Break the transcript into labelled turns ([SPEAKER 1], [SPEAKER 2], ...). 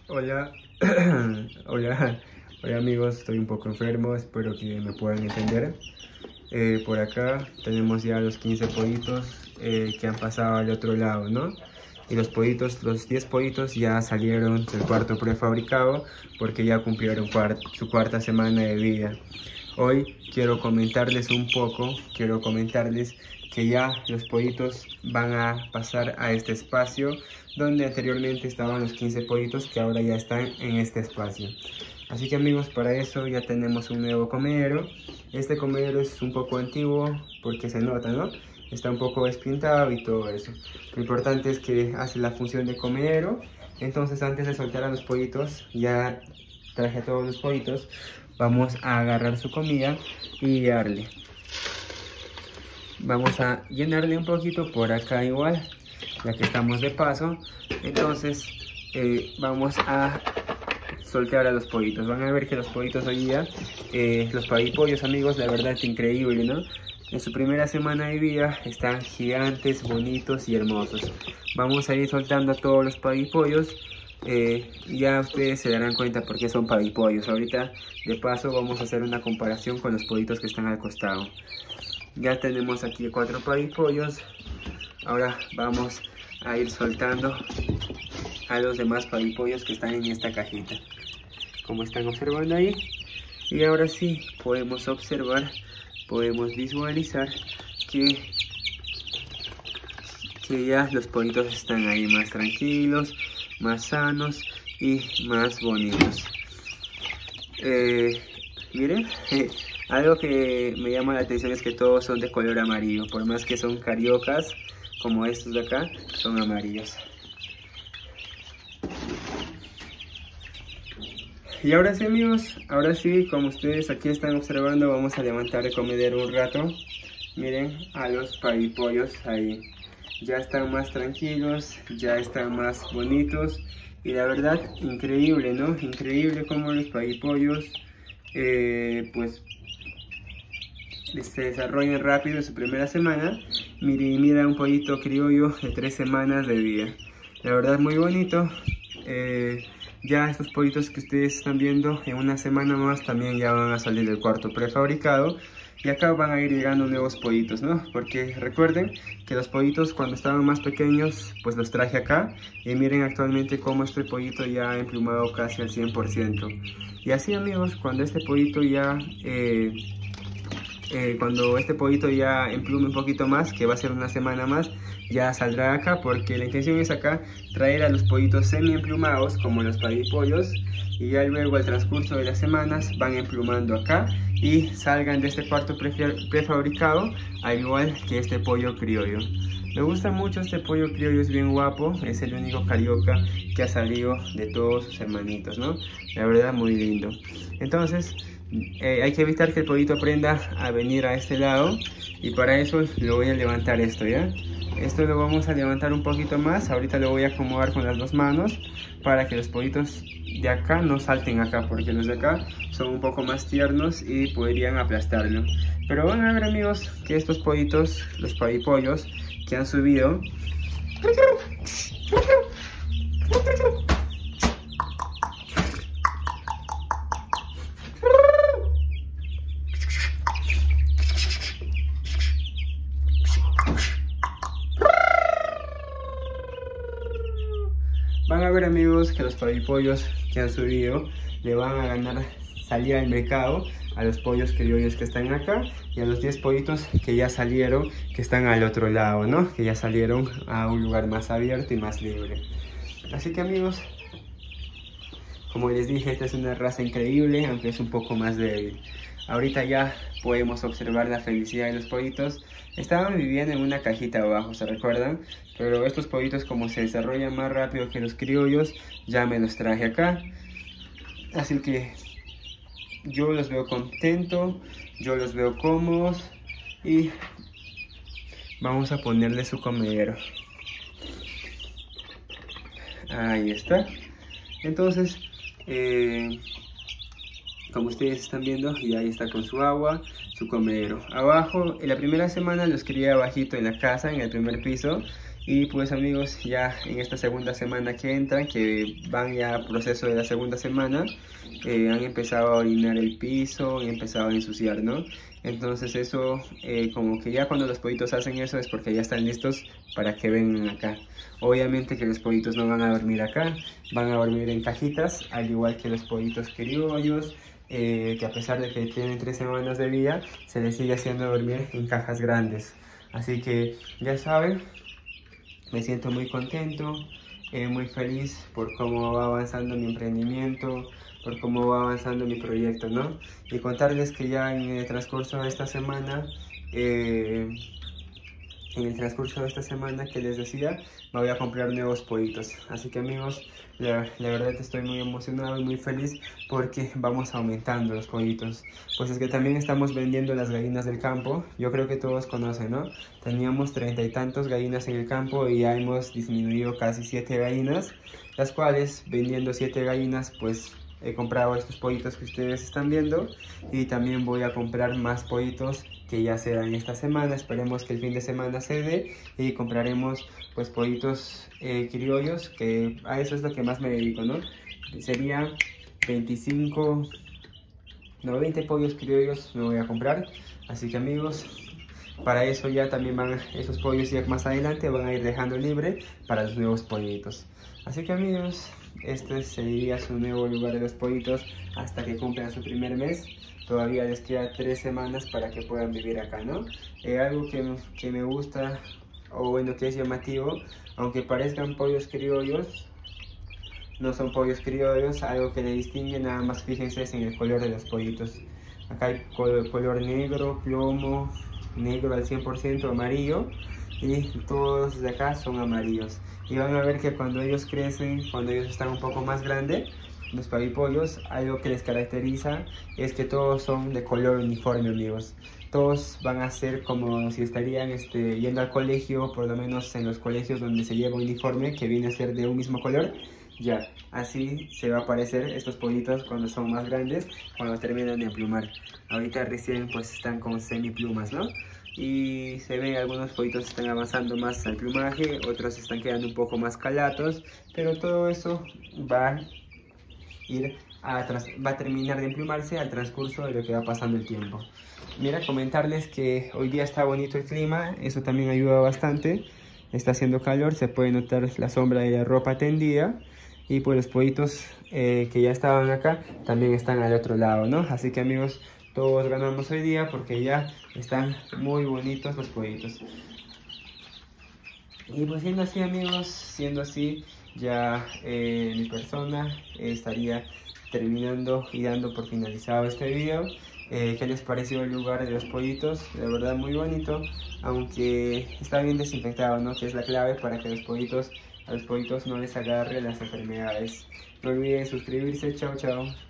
[SPEAKER 1] Hola, hola, hola amigos, estoy un poco enfermo, espero que me puedan entender. Por acá tenemos ya los 15 pollitos que han pasado al otro lado, ¿no? Y los pollitos, los 10 pollitos ya salieron del cuarto prefabricado porque ya cumplieron su cuarta semana de vida. Hoy quiero comentarles que ya los pollitos van a pasar a este espacio donde anteriormente estaban los 15 pollitos que ahora ya están en este espacio. Así que amigos, para eso ya tenemos un nuevo comedero. Este comedero es un poco antiguo porque se nota, ¿no? Está un poco despintado y todo eso. Lo importante es que hace la función de comedero. Entonces antes de soltar a los pollitos, ya traje a todos los pollitos. Vamos a agarrar su comida y darle. Vamos a llenarle un poquito por acá igual, ya que estamos de paso. Entonces vamos a soltar a los pollitos. Van a ver que los pollitos hoy día, los pavipollos amigos, la verdad es increíble, ¿no? En su primera semana de vida están gigantes, bonitos y hermosos. Vamos a ir soltando a todos los pavipollos. Ya ustedes se darán cuenta por qué son pavipollos. Ahorita de paso vamos a hacer una comparación con los pollitos que están al costado. Ya tenemos aquí 4 pavipollos. Ahora vamos a ir soltando a los demás pavipollos que están en esta cajita, como están observando ahí. Y ahora sí podemos observar, podemos visualizar que ya los pollitos están ahí más tranquilos, más sanos y más bonitos. Miren, algo que me llama la atención es que todos son de color amarillo, por más que son cariocas como estos de acá, son amarillos. Y ahora sí amigos, ahora sí, como ustedes aquí están observando, vamos a levantar el comedero un rato. Miren a los pavipollos ahí, ya están más tranquilos, ya están más bonitos. Y la verdad, increíble, ¿no? Increíble cómo los pavipollos pues se desarrollan rápido en su primera semana. Mira un pollito criollo de 3 semanas de vida. La verdad muy bonito. Ya estos pollitos que ustedes están viendo, en una semana más también ya van a salir del cuarto prefabricado. Y acá van a ir llegando nuevos pollitos, ¿no? Porque recuerden que los pollitos cuando estaban más pequeños, pues los traje acá. Y miren actualmente cómo este pollito ya ha emplumado casi al 100%. Y así amigos, cuando este pollito ya emplume un poquito más, que va a ser una semana más, ya saldrá acá, porque la intención es acá traer a los pollitos semi emplumados como los pavipollos, y ya luego al transcurso de las semanas van emplumando acá y salgan de este cuarto prefabricado, al igual que este pollo criollo. Me gusta mucho este pollo criollo, es bien guapo, es el único carioca que ha salido de todos sus hermanitos, ¿no? La verdad muy lindo. Entonces hay que evitar que el pollito aprenda a venir a este lado, y para eso lo voy a levantar esto, ¿ya? Esto lo vamos a levantar un poquito más, ahorita lo voy a acomodar con las dos manos para que los pollitos de acá no salten acá, porque los de acá son un poco más tiernos y podrían aplastarlo. Pero van a ver amigos que estos pollitos, los pavipollos que han subido, van a ver amigos que los pavipollos que han subido le van a ganar salida al mercado a los pollos criollos que están acá y a los 10 pollitos que ya salieron, que están al otro lado, ¿no? Que ya salieron a un lugar más abierto y más libre. Así que amigos, como les dije, esta es una raza increíble, aunque es un poco más débil. Ahorita ya podemos observar la felicidad de los pollitos. Estaban viviendo en una cajita abajo, ¿se recuerdan? Pero estos pollitos, como se desarrollan más rápido que los criollos, ya me los traje acá. Así que yo los veo contentos, yo los veo cómodos y vamos a ponerle su comedero. Ahí está. Entonces, como ustedes están viendo, y ahí está con su agua, su comedero. Abajo, en la primera semana los crié abajito en la casa, en el primer piso, Y pues amigos, ya en esta segunda semana que entran, que van ya a proceso de la segunda semana, han empezado a orinar el piso y empezado a ensuciar, ¿no? Entonces eso, como que ya cuando los pollitos hacen eso es porque ya están listos para que vengan acá. Obviamente que los pollitos no van a dormir acá, van a dormir en cajitas, al igual que los pollitos criollos, que a pesar de que tienen 3 semanas de vida, se les sigue haciendo dormir en cajas grandes. Así que ya saben, me siento muy contento, muy feliz por cómo va avanzando mi emprendimiento, por cómo va avanzando mi proyecto, ¿no? Y contarles que ya en el transcurso de esta semana, que les decía, me voy a comprar nuevos pollitos. Así que amigos, la verdad estoy muy emocionado y muy feliz porque vamos aumentando los pollitos. Pues es que también estamos vendiendo las gallinas del campo. Yo creo que todos conocen, ¿no? Teníamos 30 y tantos gallinas en el campo y ya hemos disminuido casi 7 gallinas, las cuales vendiendo 7 gallinas pues he comprado estos pollitos que ustedes están viendo, y también voy a comprar más pollitos que ya se dan esta semana. Esperemos que el fin de semana se dé y compraremos pues pollitos criollos, que a eso es lo que más me dedico, ¿no? Sería 20 pollos criollos me voy a comprar. Así que amigos, para eso ya también van esos pollos, ya más adelante van a ir dejando libre para los nuevos pollitos. Así que amigos, este sería su nuevo lugar de los pollitos hasta que cumplan su primer mes. Todavía les queda 3 semanas para que puedan vivir acá, ¿no? Algo que me gusta, o bueno, que es llamativo, aunque parezcan pollos criollos, no son pollos criollos. Algo que le distingue, nada más fíjense, es en el color de los pollitos. Acá hay color negro, plomo, negro al 100%, amarillo, y todos de acá son amarillos. Y van a ver que cuando ellos crecen, cuando ellos están un poco más grandes, los pavipollos, algo que les caracteriza es que todos son de color uniforme, amigos. Todos van a ser como si estarían yendo al colegio, por lo menos en los colegios donde se lleva uniforme, que viene a ser de un mismo color. Ya, así se va a parecer estos pollitos cuando son más grandes, cuando terminan de emplumar. Ahorita recién pues están con semiplumas, ¿no? Y se ven algunos pollitos están avanzando más al plumaje, otros están quedando un poco más calatos, pero todo eso va a terminar de emplumarse al transcurso de lo que va pasando el tiempo. Mira, comentarles que hoy día está bonito el clima, eso también ayuda bastante. Está haciendo calor, se puede notar la sombra de la ropa tendida, y pues los pollitos que ya estaban acá también están al otro lado, ¿no? Así que amigos, todos ganamos hoy día porque ya están muy bonitos los pollitos. Y pues siendo así amigos, siendo así, ya mi persona estaría terminando y dando por finalizado este video. ¿Qué les pareció el lugar de los pollitos? De verdad muy bonito, aunque está bien desinfectado, ¿no? Que es la clave para que a los pollitos no les agarre las enfermedades. No olviden suscribirse. Chao, chao.